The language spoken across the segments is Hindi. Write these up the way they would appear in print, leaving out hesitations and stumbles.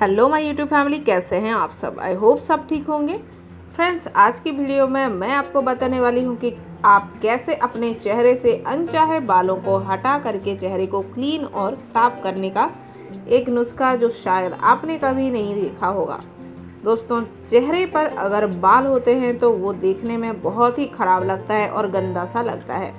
हेलो माय यूट्यूब फैमिली, कैसे हैं आप सब। आई होप सब ठीक होंगे। फ्रेंड्स, आज की वीडियो में मैं आपको बताने वाली हूं कि आप कैसे अपने चेहरे से अनचाहे बालों को हटा करके चेहरे को क्लीन और साफ करने का एक नुस्खा जो शायद आपने कभी नहीं देखा होगा। दोस्तों, चेहरे पर अगर बाल होते हैं तो वो देखने में बहुत ही ख़राब लगता है और गंदा सा लगता है।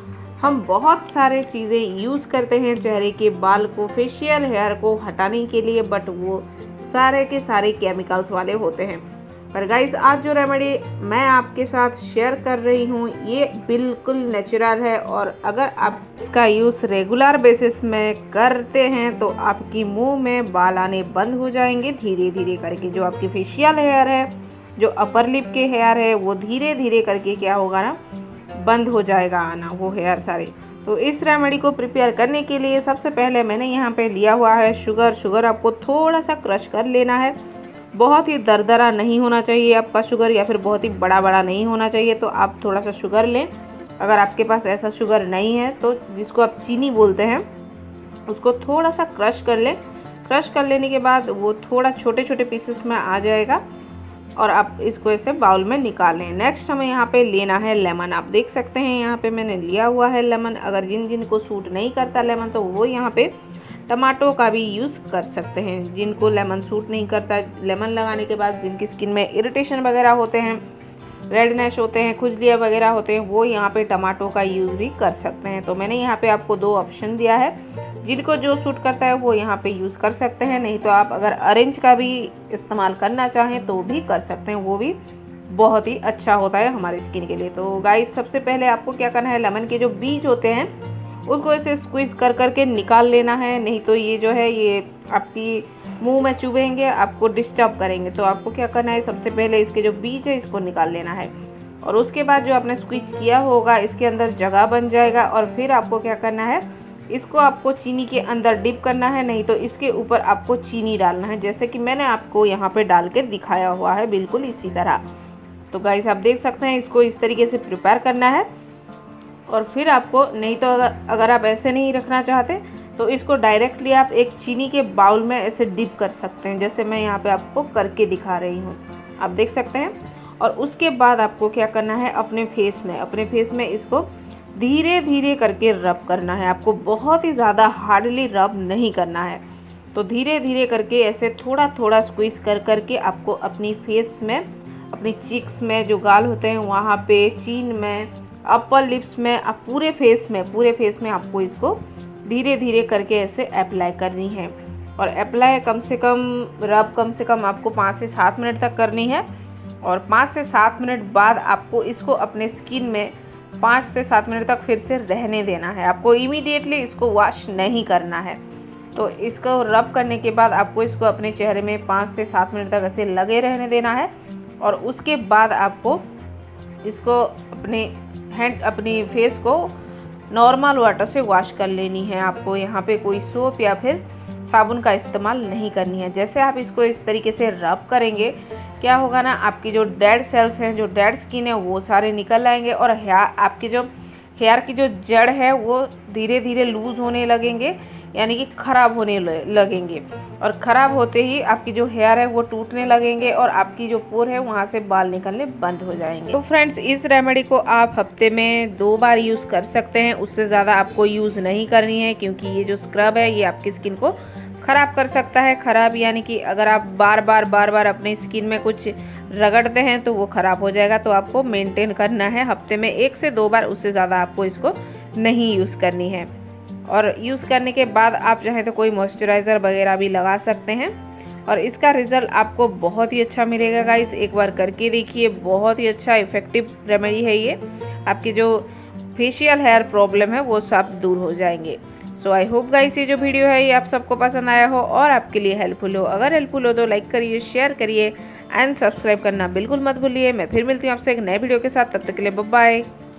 हम बहुत सारे चीज़ें यूज़ करते हैं चेहरे के बाल को, फेशियल हेयर को हटाने के लिए, बट वो सारे के सारे केमिकल्स वाले होते हैं। पर गाइस, आज जो रेमेडी मैं आपके साथ शेयर कर रही हूँ ये बिल्कुल नेचुरल है, और अगर आप इसका यूज़ रेगुलर बेसिस में करते हैं तो आपकी मुंह में बाल आने बंद हो जाएंगे धीरे धीरे करके। जो आपकी फेशियल हेयर है, जो अपर लिप के हेयर है, वो धीरे धीरे करके क्या होगा ना, बंद हो जाएगा आना वो हेयर सारे। तो इस रेमेडी को प्रिपेयर करने के लिए सबसे पहले मैंने यहाँ पे लिया हुआ है शुगर। आपको थोड़ा सा क्रश कर लेना है। बहुत ही दरदरा नहीं होना चाहिए आपका शुगर, या फिर बहुत ही बड़ा बड़ा नहीं होना चाहिए। तो आप थोड़ा सा शुगर लें। अगर आपके पास ऐसा शुगर नहीं है तो जिसको आप चीनी बोलते हैं, उसको थोड़ा सा क्रश कर लें। क्रश कर लेने के बाद वो थोड़ा छोटे छोटे पीसेस में आ जाएगा और आप इसको ऐसे बाउल में निकाल लें। नेक्स्ट हमें यहाँ पे लेना है लेमन। आप देख सकते हैं यहाँ पे मैंने लिया हुआ है लेमन। अगर जिन को सूट नहीं करता लेमन तो वो यहाँ पे टमाटो का भी यूज़ कर सकते हैं। जिनको लेमन सूट नहीं करता, लेमन लगाने के बाद जिनकी स्किन में इरिटेशन वगैरह होते हैं, रेडनेस होते हैं, खुजलियाँ वगैरह होते हैं, वो यहाँ पे टमाटो का यूज़ भी कर सकते हैं। तो मैंने यहाँ पे आपको दो ऑप्शन दिया है। जिनको जो सूट करता है वो यहाँ पे यूज़ कर सकते हैं, नहीं तो आप अगर ऑरेंज का भी इस्तेमाल करना चाहें तो भी कर सकते हैं, वो भी बहुत ही अच्छा होता है हमारी स्किन के लिए। तो गाइस, सबसे पहले आपको क्या करना है, लेमन के जो बीज होते हैं उसको ऐसे स्क्वीज़ कर करके निकाल लेना है, नहीं तो ये जो है ये आपकी मुंह में चुभेंगे, आपको डिस्टर्ब करेंगे। तो आपको क्या करना है, सबसे पहले इसके जो बीज है इसको निकाल लेना है, और उसके बाद जो आपने स्क्वीज किया होगा इसके अंदर जगह बन जाएगा। और फिर आपको क्या करना है, इसको आपको चीनी के अंदर डिप करना है, नहीं तो इसके ऊपर आपको चीनी डालना है, जैसे कि मैंने आपको यहाँ पे डाल के दिखाया हुआ है, बिल्कुल इसी तरह। तो गाइस, आप देख सकते हैं इसको इस तरीके से प्रिपेयर करना है। और फिर आपको, नहीं तो अगर आप ऐसे नहीं रखना चाहते तो इसको डायरेक्टली आप एक चीनी के बाउल में ऐसे डिप कर सकते हैं, जैसे मैं यहाँ पे आपको करके दिखा रही हूँ, आप देख सकते हैं। और उसके बाद आपको क्या करना है, अपने फेस में इसको धीरे धीरे करके रब करना है। आपको बहुत ही ज़्यादा हार्डली रब नहीं करना है। तो धीरे धीरे करके ऐसे थोड़ा थोड़ा स्क्वीज कर करके आपको अपनी फेस में, अपनी चीक्स में जो गाल होते हैं वहाँ पे, चीन में, अपर लिप्स में, आप पूरे फेस में आपको इसको धीरे धीरे करके ऐसे अप्लाई करनी है। और अप्लाई कम से कम आपको 5 से 7 मिनट तक करनी है। और 5 से 7 मिनट बाद आपको इसको अपने स्किन में 5 से 7 मिनट तक फिर से रहने देना है। आपको इमीडिएटली इसको वॉश नहीं करना है। तो इसको रब करने के बाद आपको इसको अपने चेहरे में 5 से 7 मिनट तक ऐसे लगे रहने देना है। और उसके बाद आपको इसको अपनी फेस को नॉर्मल वाटर से वॉश कर लेनी है। आपको यहाँ पे कोई सोप या फिर साबुन का इस्तेमाल नहीं करनी है। जैसे आप इसको इस तरीके से रब करेंगे, क्या होगा ना, आपकी जो डेड सेल्स हैं, जो डेड स्किन है, वो सारे निकल आएंगे, और आपकी जो हेयर की जो जड़ है वो धीरे धीरे लूज़ होने लगेंगे, यानी कि ख़राब होने लगेंगे। और ख़राब होते ही आपकी जो हेयर है वो टूटने लगेंगे, और आपकी जो पोर है वहाँ से बाल निकलने बंद हो जाएंगे। तो फ्रेंड्स, इस रेमेडी को आप हफ्ते में 2 बार यूज़ कर सकते हैं, उससे ज़्यादा आपको यूज़ नहीं करनी है, क्योंकि ये जो स्क्रब है ये आपकी स्किन को ख़राब कर सकता है। ख़राब यानी कि अगर आप बार बार अपनी स्किन में कुछ रगड़ते हैं तो वो ख़राब हो जाएगा। तो आपको मेंटेन करना है हफ्ते में 1 से 2 बार, उससे ज़्यादा आपको इसको नहीं यूज़ करनी है। और यूज़ करने के बाद आप चाहें तो कोई मॉइस्चराइज़र वगैरह भी लगा सकते हैं, और इसका रिज़ल्ट आपको बहुत ही अच्छा मिलेगा गाइस। एक बार करके देखिए, बहुत ही अच्छा इफ़ेक्टिव रेमेडी है ये। आपकी जो फेशियल हेयर प्रॉब्लम है वो सब दूर हो जाएंगे। सो आई होप गाइस, ये जो वीडियो है ये आप सबको पसंद आया हो और आपके लिए हेल्पफुल हो। अगर हेल्पफुल हो तो लाइक करिए, शेयर करिए एंड सब्सक्राइब करना बिल्कुल मत भूलिए। मैं फिर मिलती हूँ आपसे एक नए वीडियो के साथ, तब तक के लिए बाय बाय।